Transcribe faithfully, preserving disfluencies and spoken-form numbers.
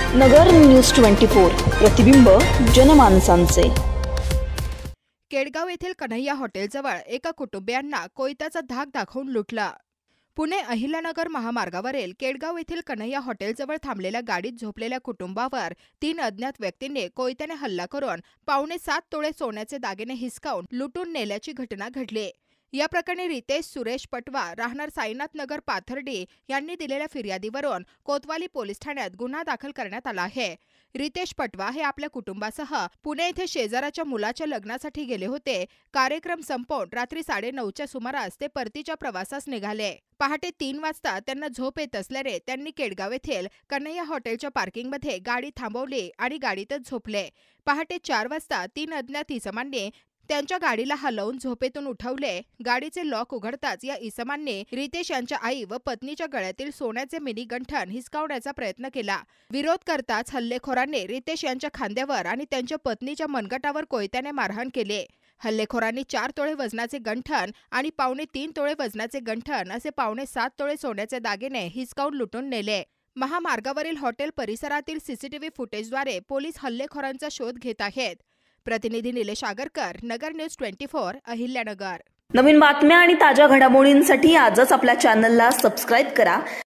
नगर news twenty four, प्रतिबिंब जनमानसांचे। केडगाव येथील कन्हैया हॉटेलजवळ एका कुटुंबियांना कोयत्याचा धाक दाखवून लुटला। पुणे अहिल्यानगर महामार्गावरील केडगाव येथील कन्हैया हॉटेलजवळ थांबलेल्या गाडीत झोपलेल्या कुटुंबावर तीन अज्ञात व्यक्तींनी कोयत्याने हल्ला करून पावणे सात तोळे सोन्याचे दागिने हिसकावून लुटून नेल्याची घटना घडली। या प्रकरणी रितेश सुरेश पटवा राहणार साईनाथ नगर पाथर्डी यांनी दिलेल्या फिर्यादीवरून कोतवाली पोलीस ठाण्यात गुन्हा दाखल करण्यात आला आहे। रितेश पटवा हे आपल्या कुटुंबासह पुणे येथे शेजाराच्या मुलाच्या लग्नासाठी गेले होते। कार्यक्रम संपवून रात्री साडेनऊच्या सुमारास ते परतीच्या प्रवासास निघाले। पहाटे तीन वाजता त्यांना झोप येत असल्याने त्यांनी केडगाव येथील कन्हैया हॉटेलच्या पार्किंगमध्ये गाडी थांबवली आणि गाडीतच झोपले। पहाटे चार वाजता तीन अज्ञात इसमांनी त्यांच्या गाडीला हलवून झोपेतून उठवले। गाडीचे लॉक उघडताच या इसमांनी रितेश यांच्या आई व पत्नीच्या गळ्यातील सोन्याचे मिनी गंठण हिसकावण्याचा प्रयत्न केला। विरोध करताच हल्लेखोरांनी रितेश यांच्या खांद्यावर आणि त्यांच्या पत्नीच्या मनगटावर कोयत्याने मारहाण केले। हल्लेखोरांनी चार तोळे वजनाचे गंठण आणि पावणे तीन तोळे वजनाचे गंठण असे पावणे सात तोळे सोन्याचे दागिने हिसकावून लुटून नेले। महामार्गावरील हॉटेल परिसरातील सीसीटीव्ही फुटेजद्वारे पोलीस हल्लेखोरांचा शोध घेत आहेत। प्रतिनिधी Nilesh Agarkar, Nagar news twenty four, Ahilyanagar. नवीन बातम्या आणि ताज्या घडामोडींसाठी आजच आपल्या चॅनलला सबस्क्राइब करा